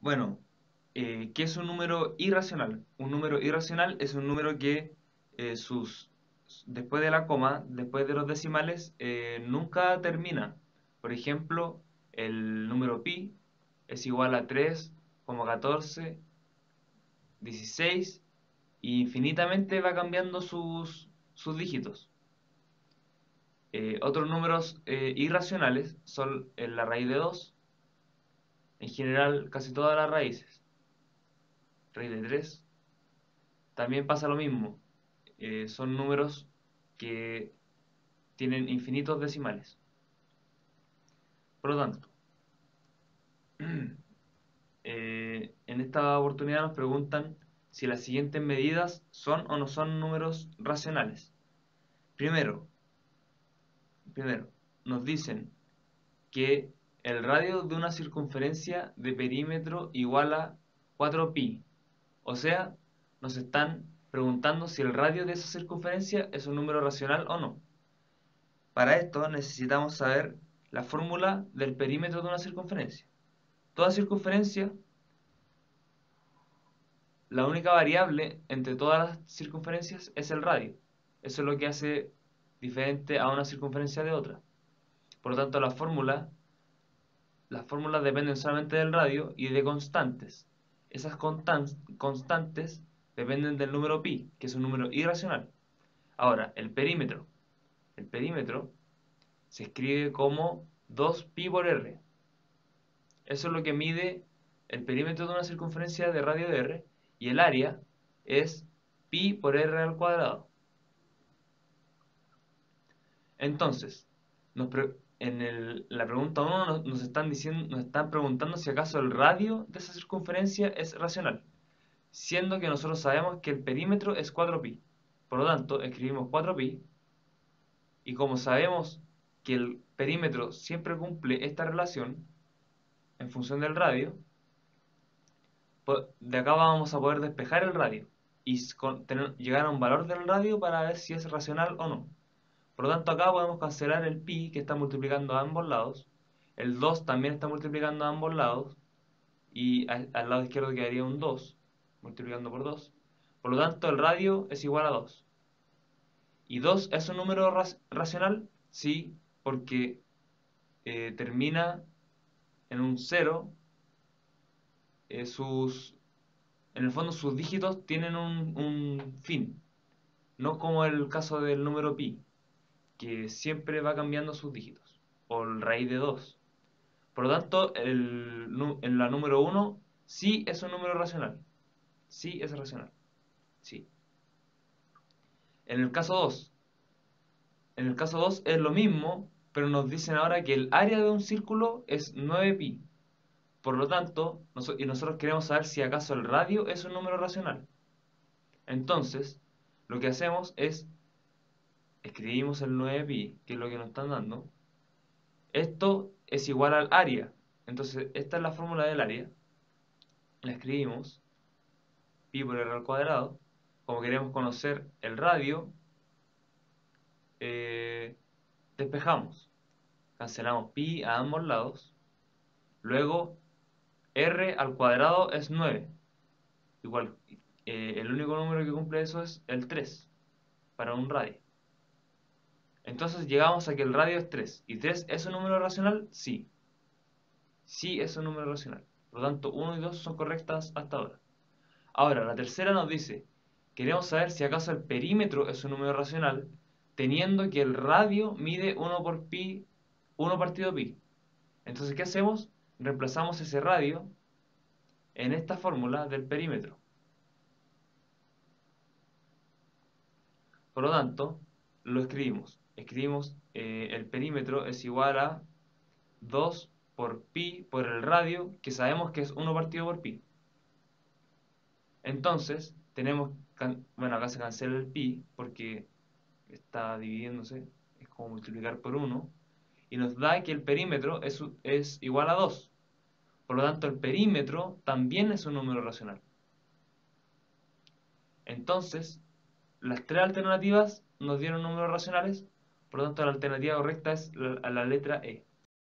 Bueno, ¿qué es un número irracional? Un número irracional es un número que después de la coma, después de los decimales, nunca termina. Por ejemplo, el número pi es igual a 3,14, 16 y infinitamente va cambiando sus dígitos. Otros números irracionales son la raíz de 2, en general casi todas las raíces. Raíz de 3. También pasa lo mismo. Son números que tienen infinitos decimales. Por lo tanto, en esta oportunidad nos preguntan si las siguientes medidas son o no son números racionales. Primero, primero, nos dicen que el radio de una circunferencia de perímetro igual a 4pi. O sea, nos están preguntando si el radio de esa circunferencia es un número racional o no. Para esto necesitamos saber la fórmula del perímetro de una circunferencia. Toda circunferencia, la única variable entre todas las circunferencias es el radio. Eso es lo que hace diferente a una circunferencia de otra. Por lo tanto, las fórmulas dependen solamente del radio y de constantes. Esas constantes dependen del número pi, que es un número irracional. Ahora, el perímetro. El perímetro se escribe como 2pi por r. Eso es lo que mide el perímetro de una circunferencia de radio de r, y el área es pi por r al cuadrado. Entonces, la pregunta 1 nos están preguntando si acaso el radio de esa circunferencia es racional, siendo que nosotros sabemos que el perímetro es 4pi. Por lo tanto, escribimos 4pi, y como sabemos que el perímetro siempre cumple esta relación en función del radio, de acá vamos a poder despejar el radio y llegar a un valor del radio para ver si es racional o no. Por lo tanto, acá podemos cancelar el pi, que está multiplicando a ambos lados. El 2 también está multiplicando a ambos lados. Y al lado izquierdo quedaría un 2, multiplicando por 2. Por lo tanto, el radio es igual a 2. ¿Y 2 es un número racional? Sí, porque termina en un 0. eh, sus, en el fondo, sus dígitos tienen un fin. No como el caso del número pi, que siempre va cambiando sus dígitos. O el raíz de 2. Por lo tanto, en la número 1 sí es un número racional. Sí es racional. Sí. En el caso 2, en el caso 2 es lo mismo, pero nos dicen ahora que el área de un círculo es 9pi. Por lo tanto, nosotros queremos saber si acaso el radio es un número racional. Entonces, lo que hacemos es escribimos el 9pi, que es lo que nos están dando. Esto es igual al área. Entonces, esta es la fórmula del área. La escribimos, pi por r al cuadrado. Como queremos conocer el radio, eh, despejamos. Cancelamos pi a ambos lados. Luego, r al cuadrado es 9. Igual, el único número que cumple eso es el 3 para un radio. Entonces llegamos a que el radio es 3. ¿Y 3 es un número racional? Sí. Sí es un número racional. Por lo tanto, 1 y 2 son correctas hasta ahora. Ahora, la tercera nos dice, queremos saber si acaso el perímetro es un número racional, teniendo que el radio mide 1 por pi, 1 partido pi. Entonces, ¿qué hacemos? Reemplazamos ese radio en esta fórmula del perímetro. Por lo tanto, lo escribimos. Escribimos el perímetro es igual a 2 por pi por el radio, que sabemos que es 1 partido por pi. Entonces, bueno, acá se cancela el pi porque está dividiéndose, es como multiplicar por 1, y nos da que el perímetro es igual a 2. Por lo tanto, el perímetro también es un número racional. Entonces, las tres alternativas nos dieron números racionales, por lo tanto la alternativa correcta es la letra E.